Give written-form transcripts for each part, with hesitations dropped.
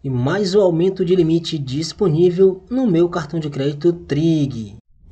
e mais um aumento de limite disponível no meu cartão de crédito Trig.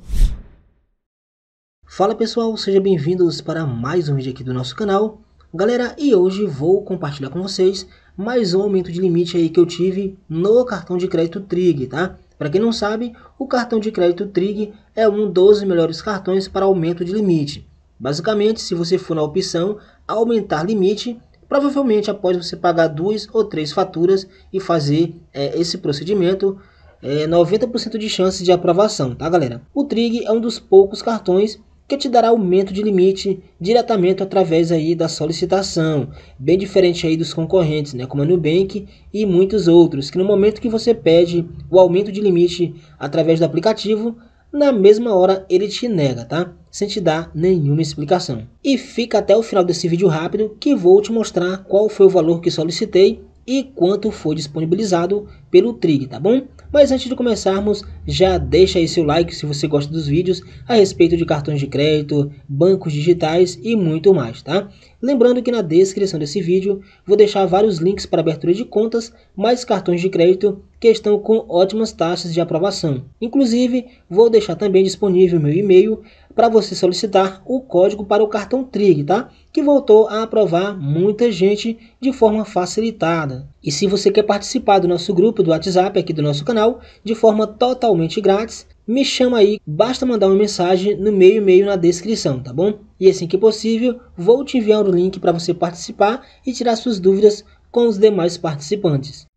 Fala pessoal, sejam bem-vindos para mais um vídeo aqui do nosso canal. Galera, e hoje vou compartilhar com vocês mais um aumento de limite aí que eu tive no cartão de crédito Trig, tá? Para quem não sabe, o cartão de crédito Trig é um dos melhores cartões para aumento de limite. Basicamente, se você for na opção aumentar limite, provavelmente após você pagar 2 ou 3 faturas e fazer esse procedimento, 90% de chance de aprovação, tá galera? O Trig é um dos poucos cartões que te dará aumento de limite diretamente através aí da solicitação, bem diferente aí dos concorrentes, né, como a Nubank e muitos outros, que no momento que você pede o aumento de limite através do aplicativo, na mesma hora ele te nega, tá? Sem te dar nenhuma explicação. E fica até o final desse vídeo rápido que vou te mostrar qual foi o valor que solicitei e quanto foi disponibilizado pelo Trig, tá bom? Mas antes de começarmos, já deixa aí seu like se você gosta dos vídeos a respeito de cartões de crédito, bancos digitais e muito mais, tá? Lembrando que na descrição desse vídeo vou deixar vários links para abertura de contas, mais cartões de crédito que estão com ótimas taxas de aprovação. Inclusive, vou deixar também disponível meu e-mail para você solicitar o código para o cartão Trig, tá? Que voltou a aprovar muita gente de forma facilitada. E se você quer participar do nosso grupo do WhatsApp aqui do nosso canal, de forma totalmente grátis, me chama aí, basta mandar uma mensagem no meu e-mail na descrição, tá bom? E assim que possível, vou te enviar o link para você participar e tirar suas dúvidas com os demais participantes.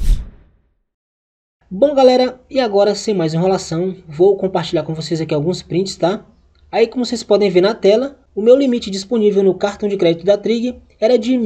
Bom galera, e agora sem mais enrolação, vou compartilhar com vocês aqui alguns prints, tá? Aí como vocês podem ver na tela, o meu limite disponível no cartão de crédito da Trig era de R$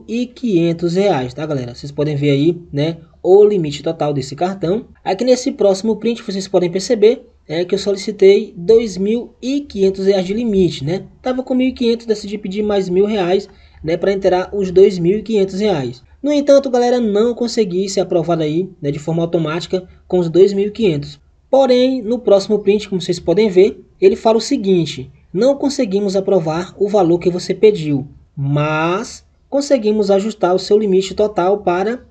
1.500, tá galera? Vocês podem ver aí, né, o limite total desse cartão. Aqui nesse próximo print vocês podem perceber que eu solicitei R$ 2.500 de limite, né? Tava com 1.500, decidi pedir mais R$ 1.000, né, para inteirar os R$ 2.500. No entanto, galera, não consegui ser aprovado aí, né, de forma automática com os 2.500. Porém, no próximo print, como vocês podem ver, ele fala o seguinte: não conseguimos aprovar o valor que você pediu, mas conseguimos ajustar o seu limite total para R$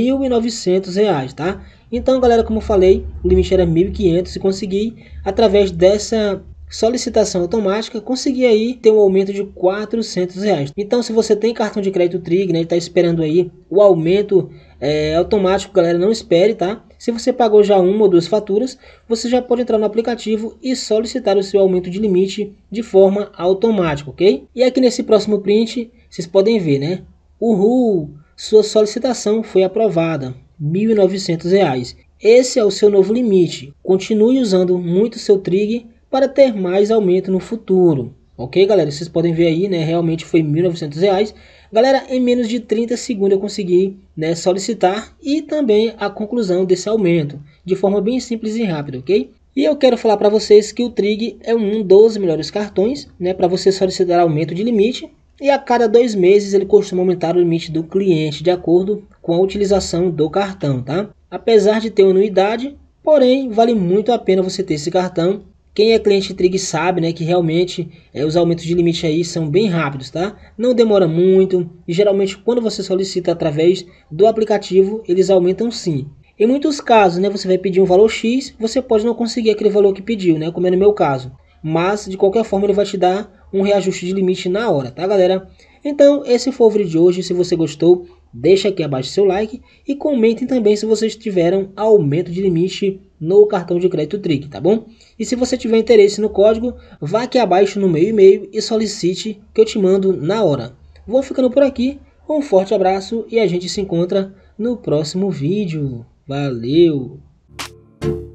1.900, tá? Então, galera, como eu falei, o limite era 1.500 e consegui, através dessa solicitação automática, consegui aí ter um aumento de R$ 400. Então, se você tem cartão de crédito Trig, né, está esperando aí o aumento automático, galera, não espere, tá? Se você pagou já 1 ou 2 faturas, você já pode entrar no aplicativo e solicitar o seu aumento de limite de forma automática, ok? E aqui nesse próximo print, vocês podem ver, né? Uhul! Sua solicitação foi aprovada, R$ 1.900. Esse é o seu novo limite. Continue usando muito seu Trig para ter mais aumento no futuro. Ok, galera? Vocês podem ver aí, né? Realmente foi R$ 1.900. Galera, em menos de 30 segundos eu consegui, né, solicitar e também a conclusão desse aumento, de forma bem simples e rápida, ok? E eu quero falar para vocês que o Trig é um dos melhores cartões, né, para você solicitar aumento de limite. E a cada 2 meses ele costuma aumentar o limite do cliente de acordo com a utilização do cartão, tá? Apesar de ter uma anuidade, porém vale muito a pena você ter esse cartão. Quem é cliente Trig sabe, né, que realmente os aumentos de limite aí são bem rápidos, tá? Não demora muito e geralmente quando você solicita através do aplicativo, eles aumentam sim. Em muitos casos, né, você vai pedir um valor X, você pode não conseguir aquele valor que pediu, né, como é no meu caso. Mas de qualquer forma ele vai te dar um reajuste de limite na hora, tá galera? Então esse foi o vídeo de hoje. Se você gostou, deixa aqui abaixo seu like e comentem também se vocês tiveram aumento de limite no cartão de crédito Trig, tá bom? E se você tiver interesse no código, vá aqui abaixo no meu e-mail e solicite que eu te mando na hora. Vou ficando por aqui, um forte abraço e a gente se encontra no próximo vídeo. Valeu!